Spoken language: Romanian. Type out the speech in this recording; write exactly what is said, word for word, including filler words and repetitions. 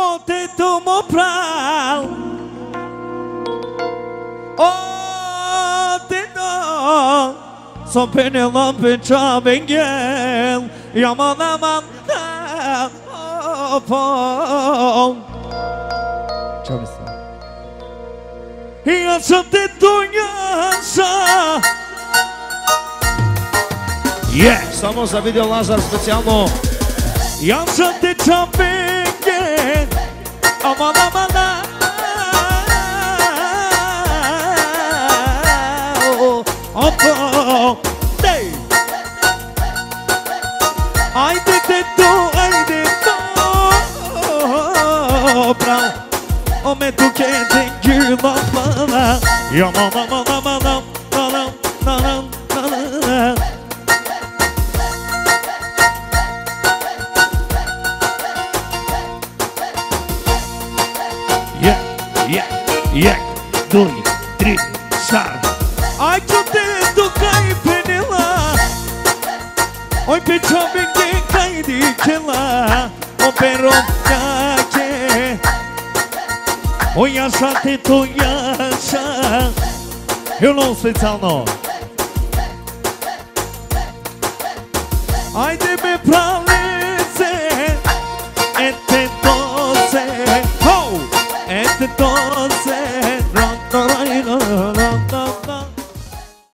O, Dето mă pral. O, Dето so penela pe cea benghel. Yaman aman oh, ce-am zis? Ia să te duiasă. Yeah! Само за видео Лазар специално. Ia să te ceapeghe. Aman aman oh, oh, hey! Haide Dето, haide dobra. Ome tu che te ghila plana. Ya ma ma ma ma ma ma ma ma ma ma. Yeah, yeah, yeah. Doi, trei, sar. Ai tu Dето cai penela. Oi pe cea cai di cela. O pero che. Oi așa Dето, așa. Eu não sei tal não. Ai de me pra